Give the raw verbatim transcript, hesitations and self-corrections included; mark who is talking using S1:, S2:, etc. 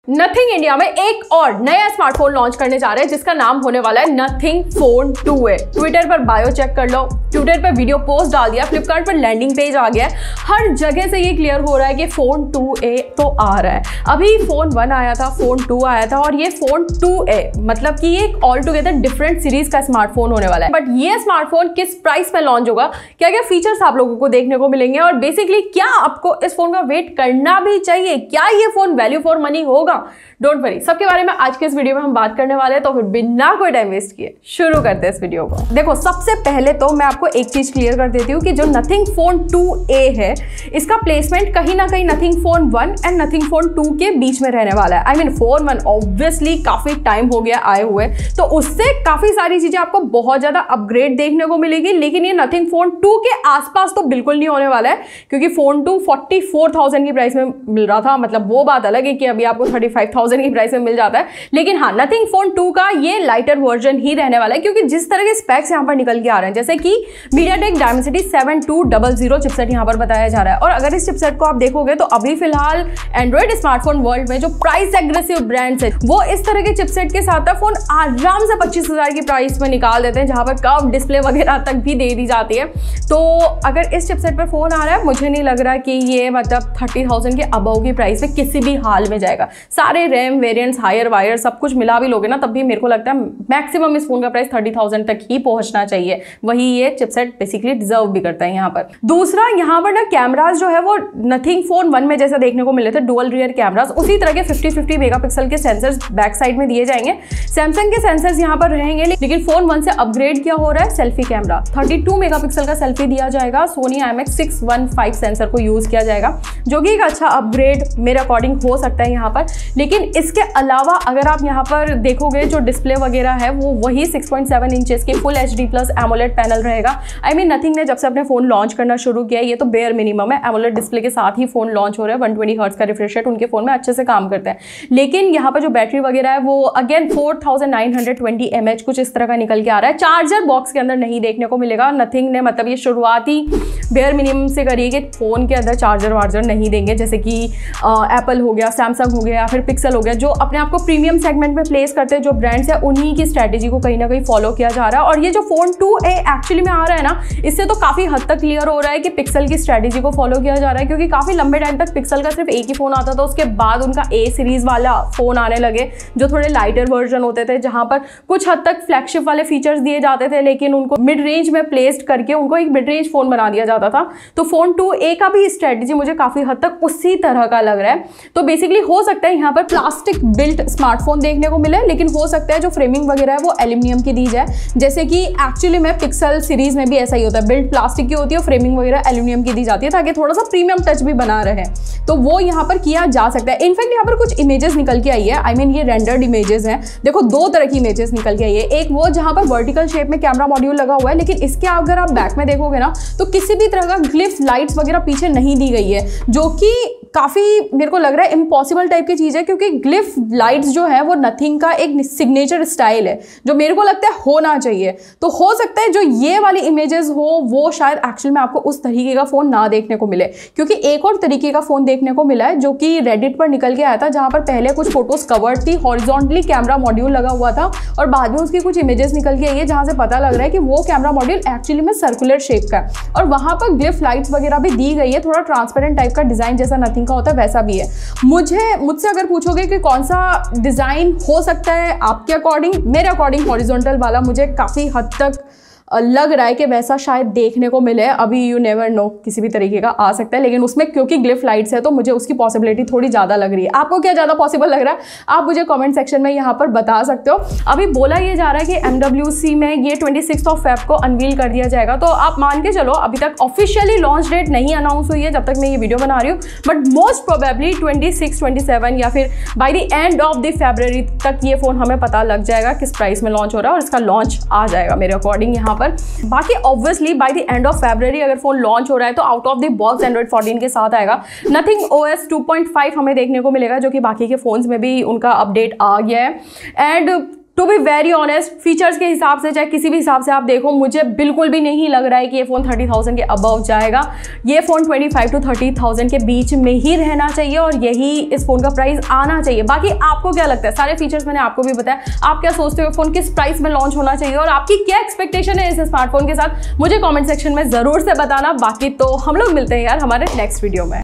S1: Nothing India में एक और नया स्मार्टफोन लॉन्च करने जा रहे हैं जिसका नाम होने वाला है nothing phone two a. Twitter पर बायो चेक कर लो, ट्विटर पर वीडियो पोस्ट डाल दिया, फ्लिपकार्ट पर लैंडिंग पेज आ गया, हर जगह से ये क्लियर हो रहा है कि फोन टू ए तो आ रहा है। अभी फोन वन आया था, फोन टू आया था और ये फोन टू ए मतलब कि ये एक ऑल टुगेदर डिफरेंट सीरीज का स्मार्टफोन होने वाला है। बट ये स्मार्टफोन किस प्राइस में लॉन्च होगा, क्या क्या फीचर्स आप लोगों को देखने को मिलेंगे और बेसिकली क्या आपको इस फोन का वेट करना भी चाहिए, क्या ये फोन वैल्यू फॉर मनी होगा, डोंट वरी, सबके बारे में आज के इस वीडियो में हम बात करने वाले हैं। तो फिर बिना कोई टाइम वेस्ट किए शुरू करते हैं इस वीडियो को। देखो, सबसे पहले तो मैं आपको एक चीज क्लियर कर देती हूँ कि जो नथिंग फोन टू ए है इसका प्लेसमेंट कहीं ना कहीं nothing phone one and nothing phone two के बीच में रहने वाला है। I mean phone one obviously काफी टाइम हो गया आए हुए, तो उससे काफी सारी चीजें आपको बहुत ज्यादा अपग्रेड देखने को मिलेगी, लेकिन ये नथिंग फोन टू के आसपास तो बिल्कुल नहीं होने वाला है क्योंकि phone two forty four thousand की प्राइस में मिल रहा था। मतलब वो बात अलग है कि अभी आपको थर्टी फाइव थाउजेंड की प्राइस में मिल जाता है, लेकिन हाँ, नथिंग फोन टू का ये लाइटर वर्जन ही रहने वाला है क्योंकि जिस तरह के स्पेक्स यहाँ पर निकल के आ रहे हैं, जैसे कि MediaTek Dimensity seven two double zero chipset यहाँ पर बताया जा रहा है। और अगर इस चिपसेट को आप देखोगे तो अभी फिलहाल एंड्रॉइड स्मार्टफोन वर्ल्ड में जो प्राइस एग्रेसिव ब्रांड्स है वो इस तरह के चिपसेट के साथ फोन आराम से पच्चीस हजार की प्राइस में निकाल देते हैं, जहां पर कर्व डिस्प्ले वगैरह तक भी दे दी जाती है। तो अगर इस चिपसेट पर फोन आ रहा है, मुझे नहीं लग रहा कि ये मतलब थर्टी थाउजेंड के अबव की प्राइस में किसी भी हाल में जाएगा। सारे रैम वेरिएंट्स, हायर वायर सब कुछ मिला भी लोगे ना, तब भी मेरे को लगता है मैक्सिमम इस फोन का प्राइस थर्टी थाउजेंड तक ही पहुंचना चाहिए। वही ये चिपसेट बेसिकली डिजर्व भी करता है यहाँ पर। दूसरा, यहाँ पर ना कैमराज जो है वो नथिंग फोन वन में जैसा देखने को मिले थे डुअल रियर कैमराज, उसी तरह के फिफ्टी फिफ्टी मेगापिक्सल के सेंसर्स बैक साइड में दिए जाएंगे। सैमसंग के सेंसर्स यहाँ पर रहेंगे, लेकिन फोन वन से अपग्रेड क्या हो रहा है, selfie camera thirty two megapixel का सेल्फी दिया जाएगा। Sony I M X six one five sensor को यूज किया जाएगा, जो कि एक अच्छा अपग्रेड मेरे अकॉर्डिंग हो सकता है यहाँ पर। लेकिन इसके अलावा अगर आप यहाँ पर देखोगे जो डिस्प्ले वगैरह है वो वही सिक्स पॉइंट सेवन इंचेस के full H D plus AMOLED panel रहेगा। आई मीन नथिंग ने जब से अपने फोन लॉन्च करना शुरू किया है, ये तो बेयर मिनिमम है, एमोलेड डिस्प्ले के साथ ही फोन लॉन्च हो रहा है। वन ट्वेंटी हर्ट्ज का रिफ्रेश रेट उनके फोन में अच्छे से काम करता है। लेकिन यहाँ पर जो बैटरी वगैरह है वो again four thousand nine hundred twenty M H कुछ इस तरह का निकल के आ रहा है। चार्जर बॉक्स के अंदर नहीं देखने को मिलेगा। नथिंग ने मतलब ये शुरुआती बेयर मिनिमम से करी कि फोन के अंदर चार्जर वार्जर नहीं देंगे, जैसे कि एप्पल हो गया, सैमसंग हो गया, फिर पिक्सल हो गया, जो अपने आप को प्रीमियम सेगमेंट में प्लेस करते हैं जो ब्रांड्स है, उन्हीं की स्ट्रैटेजी को कहीं ना कहीं फॉलो किया जा रहा है। और ये जो फोन टू ए एक्चुअली में आ रहा है ना, इससे तो काफी हद तक क्लियर हो रहा है कि पिक्सल की स्ट्रैटेजी को फॉलो किया जा रहा है, क्योंकि काफी लंबे टाइम तक पिक्सल का सिर्फ एक ही फोन आता था। उसके बाद उनका ए सीरीज वाला फोन आने लगे जो थोड़े लाइटर वर्जन होते थे, जहां पर कुछ हद तक फ्लैगशिप वाले फीचर्स दिए जाते थे, लेकिन उनको मिड रेंज में प्लेस्ड करके उनको एक मिड रेंज फोन बना दिया जाता था। तो फोन टू ए का भी स्ट्रैटेजी मुझे काफी हद तक उसी तरह का लग रहा है। तो बेसिकली हो सकता है यहाँ पर प्लास्टिक बिल्ट स्मार्टफोन देखने को मिले, लेकिन हो सकता है जो फ्रेमिंग वगैरह है वो एल्यूमिनियम की दी जाए, जैसे कि एक्चुअली में पिक्सल सीरीज में भी ऐसा ही होता है, बिल्ट प्लास्टिक की होती है, फ्रेमिंग वगैरह एल्यूमिनियम की दी जाती है ताकि थोड़ा सा प्रीमियम टच भी बना रहे। तो वो यहाँ पर किया जा सकता है। इनफैक्ट यहाँ पर कुछ इमेजेस निकल के आई है, आई मीन ये रेंडर्ड इमेजेस हैं। देखो, दो तरह की इमेजेस निकल के आई है। एक वो जहाँ पर वर्टिकल शेप में कैमरा मॉड्यूल लगा हुआ है, लेकिन इसके अगर आप बैक में देखोगे ना तो किसी भी तरह का ग्लिफ लाइट्स वगैरह पीछे नहीं दी गई है, जो कि काफी मेरे को लग रहा है इम्पॉसिबल टाइप की चीज है, क्योंकि ग्लिफ लाइट्स जो है वो नथिंग का एक सिग्नेचर स्टाइल है जो मेरे को लगता है होना चाहिए। तो हो सकता है जो ये वाली इमेजेस हो वो शायद एक्चुअल में आपको उस तरीके का फोन ना देखने को मिले, क्योंकि एक और तरीके का फोन देखने को मिला है जो कि रेडिट पर निकल के आया था, जहां पर पहले कुछ फोटोज कवर्ड थी, हॉरिजॉन्टली कैमरा मॉड्यूल लगा हुआ था, और बाद में उसकी कुछ इमेजेस निकल के आई है जहां से पता लग रहा है कि वो कैमरा मॉड्यूल एक्चुअली में सर्कुलर शेप का है और वहां पर ग्लिफ लाइट्स वगैरह भी दी गई है। थोड़ा ट्रांसपेरेंट टाइप का डिजाइन जैसा नथिंग का होता है वैसा भी है। मुझे मुझसे अगर पूछोगे कि कौन सा डिजाइन हो सकता है आपके अकॉर्डिंग, मेरे अकॉर्डिंग हॉरिजॉन्टल वाला मुझे काफी हद तक लग रहा है कि वैसा शायद देखने को मिले। अभी यू नेवर नो, किसी भी तरीके का आ सकता है, लेकिन उसमें क्योंकि ग्लिफ लाइट्स है तो मुझे उसकी पॉसिबिलिटी थोड़ी ज़्यादा लग रही है। आपको क्या ज़्यादा पॉसिबल लग रहा है आप मुझे कमेंट सेक्शन में यहाँ पर बता सकते हो। अभी बोला ये जा रहा है कि एम डब्ल्यू सी में ये ट्वेंटी सिक्स ऑफ फेब को अनवील कर दिया जाएगा, तो आप मान के चलो अभी तक ऑफिशियली लॉन्च डेट नहीं अनाउंस हुई है जब तक मैं ये वीडियो बना रही हूँ, but most probably twenty six twenty seven या फिर by the end of the February तक ये फोन हमें पता लग जाएगा किस प्राइस में लॉन्च हो रहा है और इसका लॉन्च आ जाएगा मेरे अकॉर्डिंग यहाँ पर। बाकी obviously by the end of February अगर फोन लॉन्च हो रहा है तो out of the box Android fourteen के साथ आएगा। Nothing OS two point five हमें देखने को मिलेगा, जो कि बाकी के फोन्स में भी उनका अपडेट आ गया है। And to be very honest, features के हिसाब से चाहे किसी भी हिसाब से आप देखो, मुझे बिल्कुल भी नहीं लग रहा है कि ये फ़ोन थर्टी थाउजेंड के अबव जाएगा। ये phone twenty five to thirty thousand के बीच में ही रहना चाहिए और यही इस फ़ोन का प्राइस आना चाहिए। बाकी आपको क्या लगता है? सारे फीचर्स मैंने आपको भी बताया, आप क्या सोचते हो फ़ोन किस प्राइस में लॉन्च होना चाहिए और आपकी क्या एक्सपेक्टेशन है इस स्मार्टफोन के साथ, मुझे कॉमेंट सेक्शन में ज़रूर से बताना। बाकी तो हम लोग मिलते हैं यार हमारे नेक्स्ट वीडियो में।